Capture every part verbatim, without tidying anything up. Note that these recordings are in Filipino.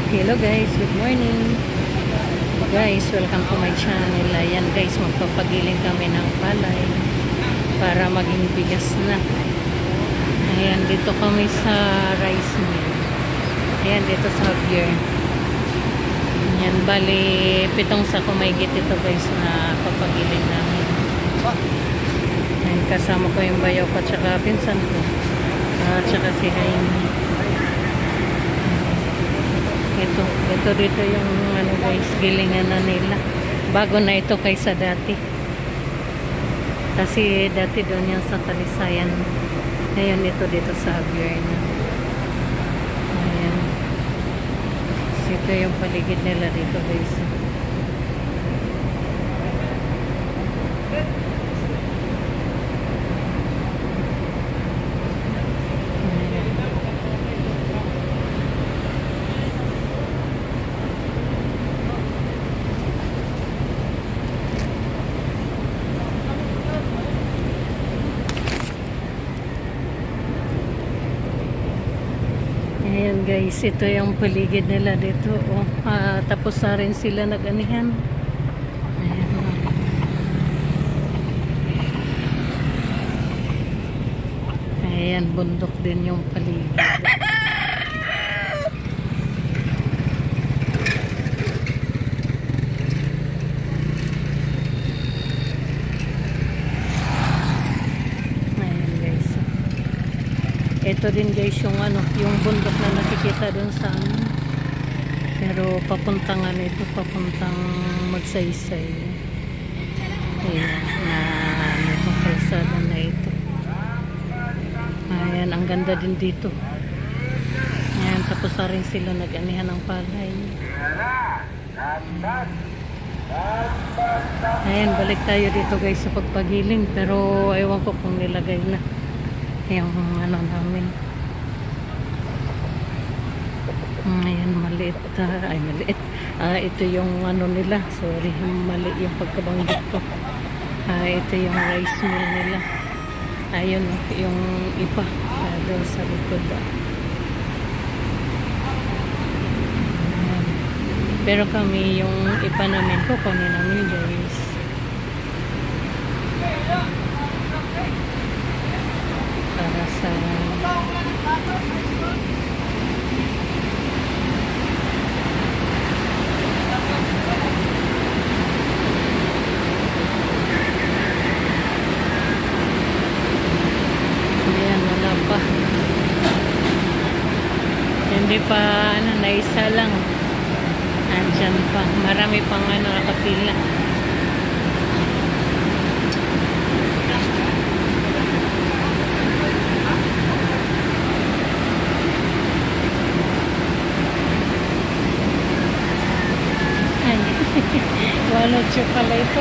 Hello guys, good morning guys, welcome to my channel. Ayan guys, magpapagiling kami ng palay para maging bigas na. Ayan, dito kami sa rice mill. Ayan, dito sa Javier. Ayan, bali pitong sako may git ito guys na papagiling namin. Ayan, kasama ko yung bayaw pa tsaka pinsan ko at tsaka si Jaime. Ito, ito dito yung ano guys, gilingan na nila. Bago na ito kaysa dati. Kasi dati doon yan sa Talisayan. Ngayon ito dito sa Javier na. Ayan. So, ito yung paligid nila dito guys. Ayan guys, ito yung paligid nila dito. Oh, ah, tapos na rin sila nag-anihan. Ayan. Ayan, bundok din yung paligid. Ito din guys yung ano, yung bundok na nakikita dun sa amin. Pero papuntang ano ito, papuntang Magsaysay. Ayan, na ano itong kalsada na ito. Ayan, ang ganda din dito. Ayan, tapos na rin sila nag-anihan ng palay. Ayan, balik tayo dito guys sa pagpagiling. Pero ewan ko kung nilagay na yung ano namin. Ayan, maliit. Uh, ay, maliit. Uh, ito yung ano nila. Sorry, mali yung pagkabanggit ko. Uh, ito yung rice mill nila. Ayun, yung ipa. Uh, doon sa likod. Uh. Pero kami, yung ipa namin ko, kunin namin guys. Para sa ayan, wala pa, hindi pa ano, naisa lang, andyan pa, marami pang ano nakapila. Walo siya pala ito.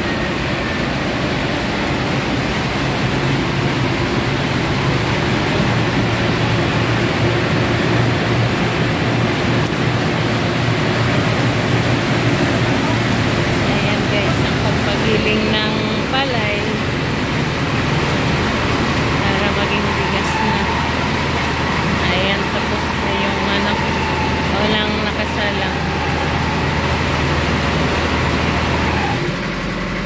Ayan guys, ang pagpagiling ng palay para maging bigas na. Ayan, tapos na yung ano, walang nakasalang.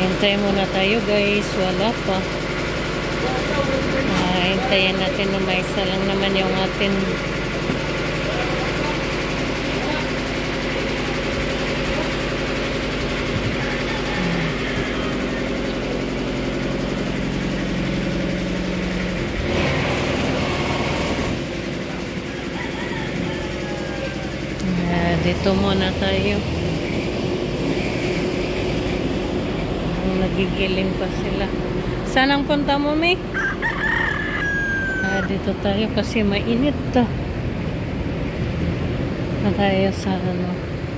Hintay muna tayo guys, wala pa. Ah, hintayin natin na may isa lang naman yung atin. Ah, dito muna tayo. Nagigiling pa sila. Saan ang punta mo, May? Ah, dito tayo kasi mainit to. Na tayo sa ano.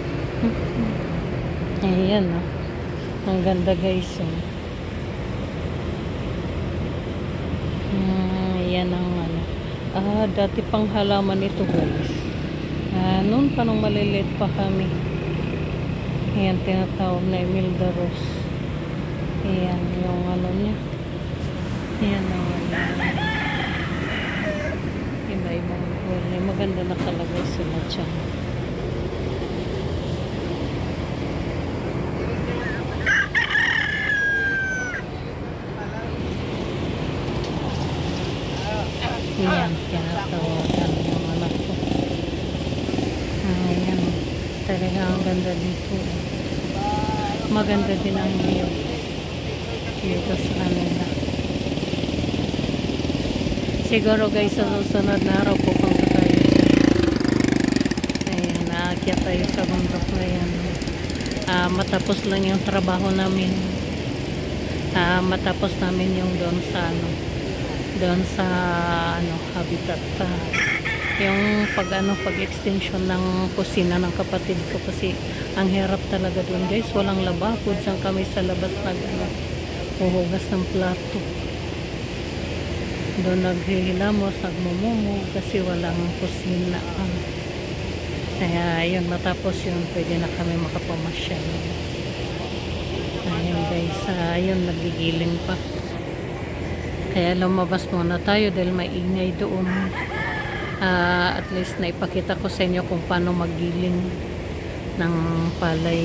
Ayan, oh. Ang ganda guys, oh. Hmm, ayan ang ano. Ah, dati pang halaman ito guys. Ah, noon pa nung maliliit pa kami. Ayan, tinatawag na Imelda Rose. Ayan, yung ano niya. Ayan ang ano. Iba-ibang kulay. Maganda na talaga sila dyan. Ayan, tinatawagan yung anak ko. Ayan. Talaga ang ganda dito. Maganda din ang view dito sa kanila. Siguro guys sa susunod na araw pupunta tayo dyan. Ayan, naakyat tayo sa bundok na yan. Uh, matapos lang yung trabaho namin. Uh, matapos namin yung doon sa ano, doon sa ano, habitat pa. Uh, yung pag ano, pag extension ng kusina ng kapatid ko kasi ang hirap talaga doon guys. Walang lababo. Diyan kami sa labas nag ano, huhugas ng plato. Doon naghihilamos, nagmumumo kasi walang kusina. Kaya yun, matapos yun, pwede na kami makapamasyal. Ayun guys, ayun, nagigiling pa. Kaya lumabas muna tayo dahil maingay doon. Uh, at least na ipakita ko sa inyo kung paano magiling ng palay.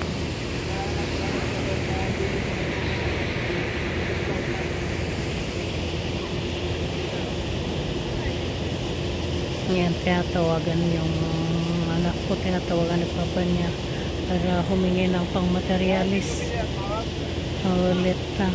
Yan, tinatawagan yung anak ko, tinatawagan ni papa niya para humingi ng pang materialis ulit.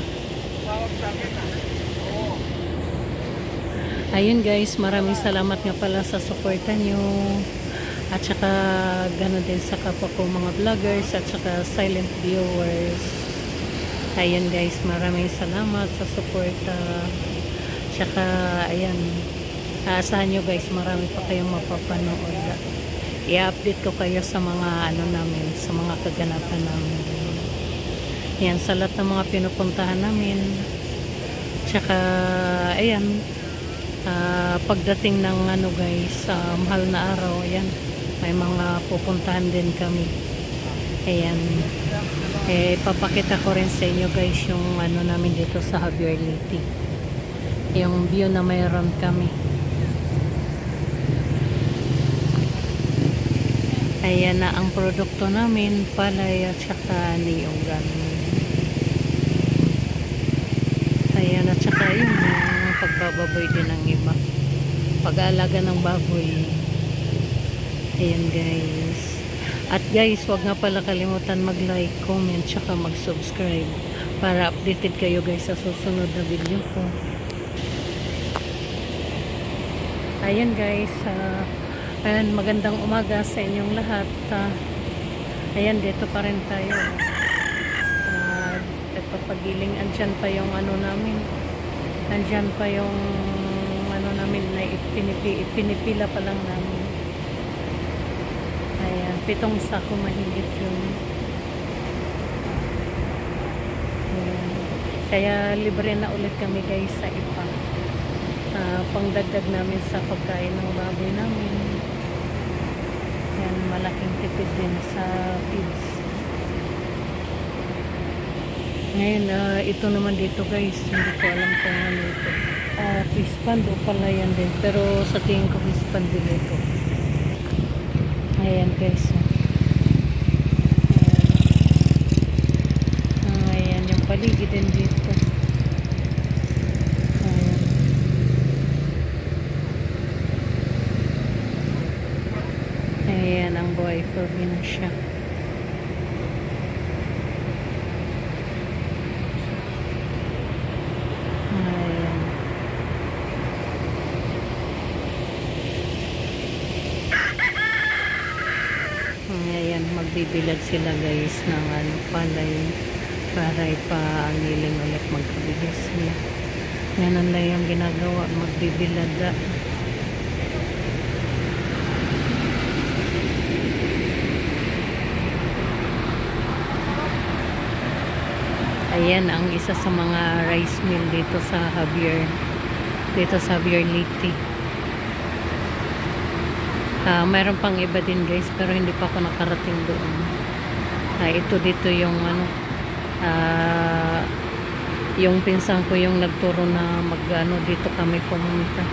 Ayun guys, maraming salamat nga pala sa suporta nyo at saka gano'n din sa kapwa ko mga vloggers at saka silent viewers. Ayun guys, maraming salamat sa suporta. Tsaka ayan, aasahan nyo guys, marami pa kayong mapapanood. I-update ko kayo sa mga ano namin, sa mga kaganapan namin. Yan, sa lahat ng mga pinupuntahan namin. Tsaka ayan, uh, pagdating ng ano guys, uh, mahal na araw, ayan, may mga pupuntahan din kami. Ayan, eh, papakita ko rin sa inyo guys yung ano namin dito sa Javier Liti, yung view na mayroon kami. Ayan na ang produkto namin, palay at saka niyonggan. Ayan at saka yun, yung pagbababoy din ng iba, pag-aalaga ng baboy. Ayan guys. At guys, wag nga pala kalimutan mag-like, comment, saka mag-subscribe para updated kayo guys sa susunod na video ko. Ayan guys, uh, ayan, magandang umaga sa inyong lahat. Uh, ayan, dito pa rin tayo. Uh, nagpapagiling, andyan pa yung ano namin. Andyan pa yung ano namin na ipinipi, ipinipila pa lang namin. Ayan, pitong sako mahigit yun. Ayan. Kaya libre na ulit kami guys sa ipa. Uh, pangdagdag namin sa pagkain ng baboy namin. Yan, malaking tipid din sa feeds. Ngayon, uh, ito naman dito guys, hindi ko alam kung ano ito. Uh, fish pond o pala yan din, pero sa tingin ko fish pond din ito. Ayan guys. Ayan, uh, ayan yung haligi din dito. Ayan. Ayan ang buhay probinsya. Ayan. Ayan, magbibilad sila guys ng ano, palay para ipaangiling ulit, magkabigas sila. Yan ang lang yung ginagawa, magbibilad. Ayan ang isa sa mga rice mill dito sa Javier, dito sa Javier Liti. Uh, mayroon pang iba din guys, pero hindi pa ako nakarating doon. Uh, ito dito yung ano, uh, yung pinsan ko yung nagturo na mag ano, dito kami pumunta.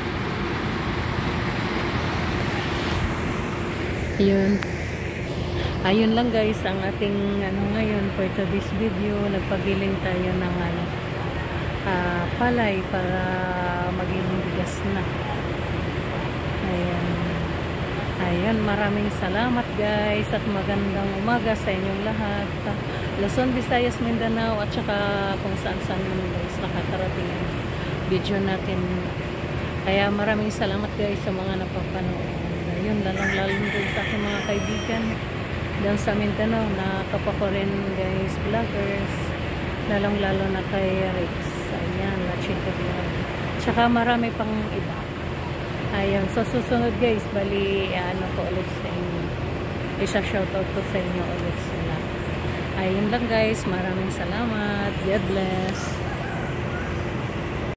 Yun. Ayun lang guys ang ating ano ngayon for today's video. Nagpagiling tayo ng ano, uh, palay para maging bigas na. Ayan. Ayan, maraming salamat guys at magandang umaga sa inyong lahat. Luzon, Visayas, Mindanao at saka kung saan saan man guys nakakarating ang video natin. Kaya maraming salamat guys sa mga napapanood. Ayun, lalong-lalo din sa aking mga kaibigan dyan sa Mindanao na kapwa ko rin guys, vloggers, lalong-lalo na kay Rex. Ayan, La Chica Vlog. Tsaka marami pang iba. Ayan, so susunod guys, bali ano ko ulit sa inyo, isa shoutout ko sa inyo ulit sila. Ayun lang guys, maraming salamat, God bless.